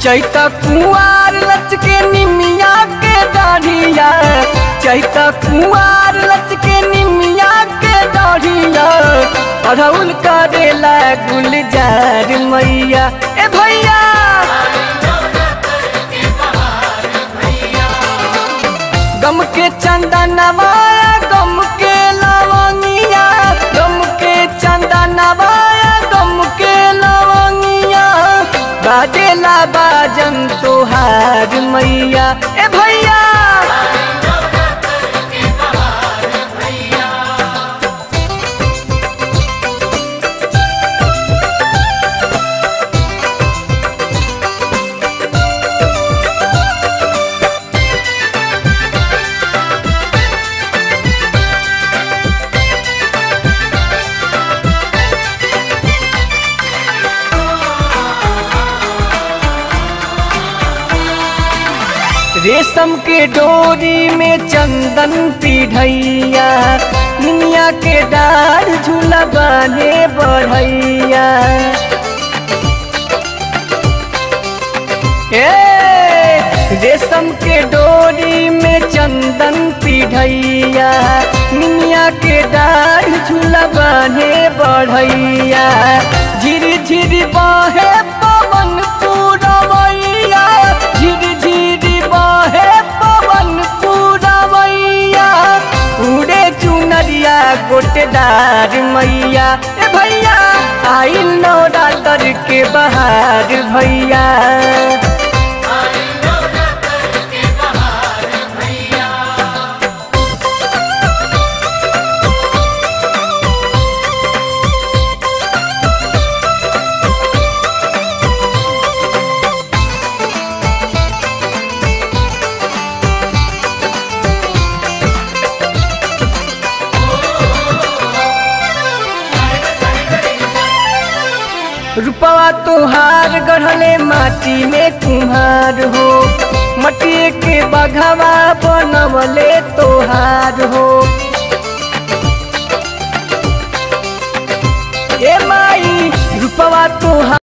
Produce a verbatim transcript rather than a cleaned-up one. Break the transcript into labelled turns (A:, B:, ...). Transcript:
A: चैता कुंवार लचके निमिया के दाढ़िया, चैता कुंवार लचके निमिया के दाढ़िया, अढ़उल करेला गुलजार मैया। ए भैया गम के चंदनवा गम के लवंगिया, गम के चंदनवा गम के लवंगिया, बाजेला बाजन तोहार मैया। ए भैया रेशम के डोरी में चंदन पिढ़ैया, निमिया के डार झूला बाने बढ़ैया। ए रेशम के डोरी में चंदन पिढ़ैया, निमिया के डार झूला बाने बढ़ैया। झिरी झिरी बहे पवन पूरवैया, झिरी झिरी बहे पवन पूरवैया, उड़े चुनरिया गोटेदार मैया। ए भैया आइल नवरात्र के बहार भैया। रूपवा तोहार गढ़ले माटी में कुम्हार हो, मटिए के बघवा बनवले तोहार हो। ए माई रूपवा तोहार